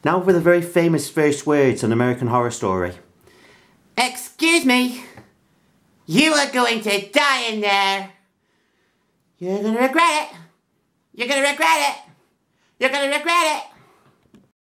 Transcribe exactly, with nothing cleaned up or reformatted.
Now for the very famous first words on American Horror Story. Excuse me. You are going to die in there. You're gonna regret it. You're gonna regret it. You're gonna regret it.